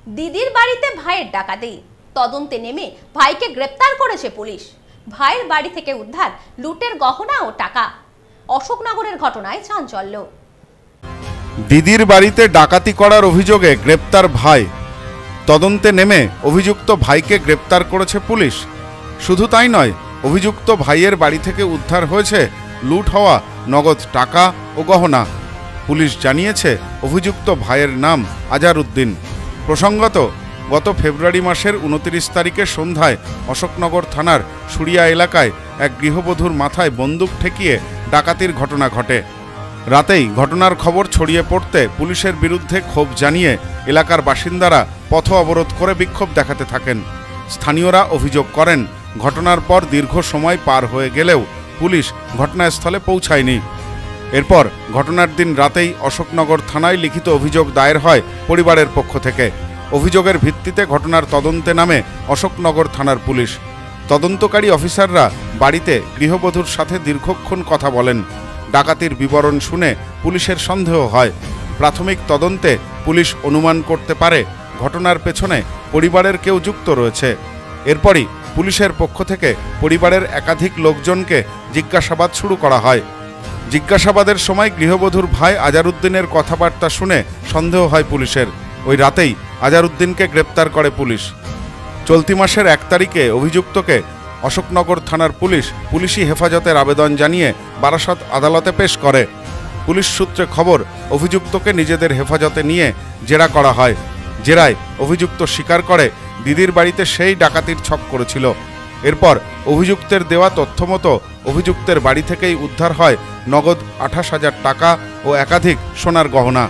দিদির বাড়িতে ভাইয়ের ডাকাতি, তদন্তে নেমে ভাইকে গ্রেপ্তার করেছে পুলিশ। ভাইয়ের বাড়ি থেকে উদ্ধার লুটের গহনা ও টাকা। অশোকনগরের ঘটনায় চাঞ্চল্য। দিদির বাড়িতে ডাকাতি করার অভিযোগে গ্রেপ্তার ভাই, তদন্তে নেমে অভিযুক্ত ভাইকে গ্রেপ্তার করেছে পুলিশ। শুধু তাই নয়, অভিযুক্ত ভাইয়ের বাড়ি থেকে উদ্ধার হয়েছে লুট হওয়া নগদ টাকা ও গহনা। পুলিশ জানিয়েছে অভিযুক্ত ভাইয়ের নাম আজারউদ্দিন। প্রসঙ্গত, গত ফেব্রুয়ারি মাসের 29 তারিখে সন্ধ্যায় অশোকনগর থানার সুরিয়া এলাকায় এক গৃহবধূর মাথায় বন্দুক ঠেকিয়ে ডাকাতির ঘটনা ঘটে। রাতেই ঘটনার খবর ছড়িয়ে পড়তে পুলিশের বিরুদ্ধে ক্ষোভ জানিয়ে এলাকার বাসিন্দারা পথ অবরোধ করে বিক্ষোভ দেখাতে থাকেন। স্থানীয়রা অভিযোগ করেন, ঘটনার পর দীর্ঘ সময় পার হয়ে গেলেও পুলিশ ঘটনাস্থলে পৌঁছায়নি। এরপর ঘটনার দিন রাতেই অশোকনগর থানায় লিখিত অভিযোগ দায়ের হয় পরিবারের পক্ষ থেকে। অভিযোগের ভিত্তিতে ঘটনার তদন্তে নামে অশোকনগর থানার পুলিশ। তদন্তকারী অফিসাররা বাড়িতে গৃহবধূর সাথে দীর্ঘক্ষণ কথা বলেন। ডাকাতির বিবরণ শুনে পুলিশের সন্দেহ হয়। প্রাথমিক তদন্তে পুলিশ অনুমান করতে পারে ঘটনার পেছনে পরিবারের কেউ যুক্ত রয়েছে। এরপরই পুলিশের পক্ষ থেকে পরিবারের একাধিক লোকজনকে জিজ্ঞাসাবাদ শুরু করা হয়। জিজ্ঞাসাবাদের সময় গৃহবধূর ভাই আজারউদ্দিনের কথাবার্তা শুনে সন্দেহ হয় পুলিশের। ওই রাতেই আজারউদ্দিনকে গ্রেপ্তার করে পুলিশ। চলতি মাসের 1 তারিখে অভিযুক্তকে অশোকনগর থানার পুলিশি হেফাজতের আবেদন জানিয়ে বারাসত আদালতে পেশ করে। পুলিশ সূত্রে খবর, অভিযুক্তকে নিজেদের হেফাজতে নিয়ে জেরা করা হয়। জেরায় অভিযুক্ত স্বীকার করে দিদির বাড়িতে সেই ডাকাতির ছক করেছিল। এরপর অভিযুক্তের দেওয়া তথ্যমতো অভিযুক্তের বাড়ি থেকেই উদ্ধার হয় নগদ 28,000 টাকা ও একাধিক সোনার গহনা।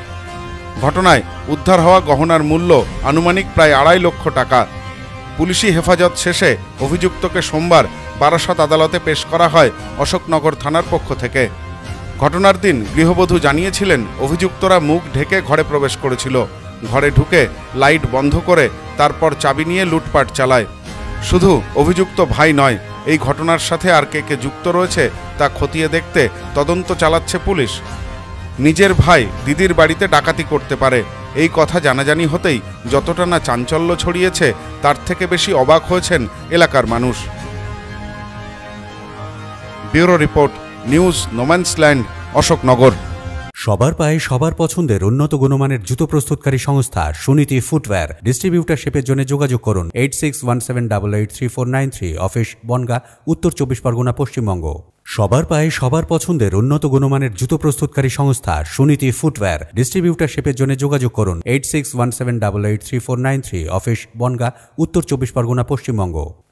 ঘটনায় উদ্ধার হওয়া গহনার মূল্য আনুমানিক প্রায় 2.5 লক্ষ টাকা। পুলিশি হেফাজত শেষে অভিযুক্তকে সোমবার বারাসত আদালতে পেশ করা হয় অশোকনগর থানার পক্ষ থেকে। ঘটনার দিন গৃহবধূ জানিয়েছিলেন, অভিযুক্তরা মুখ ঢেকে ঘরে প্রবেশ করেছিল। ঘরে ঢুকে লাইট বন্ধ করে তারপর চাবি নিয়ে লুটপাট চালায়। শুধু অভিযুক্ত ভাই নয়, এই ঘটনার সাথে আর কে কে যুক্ত রয়েছে তা খতিয়ে দেখতে তদন্ত চালাচ্ছে পুলিশ। নিজের ভাই দিদির বাড়িতে ডাকাতি করতে পারে, এই কথা জানাজানি হতেই যতটা না চাঞ্চল্য ছড়িয়েছে, তার থেকে বেশি অবাক হয়েছেন এলাকার মানুষ। Bureau report, news no man's land, Ashoknagar. সবার পায়ে সবার পছন্দের উন্নত গুণমানের জুতো প্রস্তুতকারী সংস্থা সুনীতি ফুটওয়্যার। ডিস্ট্রিবিউটারশিপের জন্য যোগাযোগ করুন 8617883493, অফিস বনগাঁ, উত্তর 24 পরগনা, পশ্চিমবঙ্গ। সবার পায়ে সবার পছন্দের উন্নত গুণমানের জুতো প্রস্তুতকারী সংস্থা সুনীতি ফুটওয়্যার। ডিস্ট্রিবিউটারশিপের জন্য যোগাযোগ করুন 8617883493, অফিস বনগাঁ, উত্তর 24 পরগনা, পশ্চিমবঙ্গ।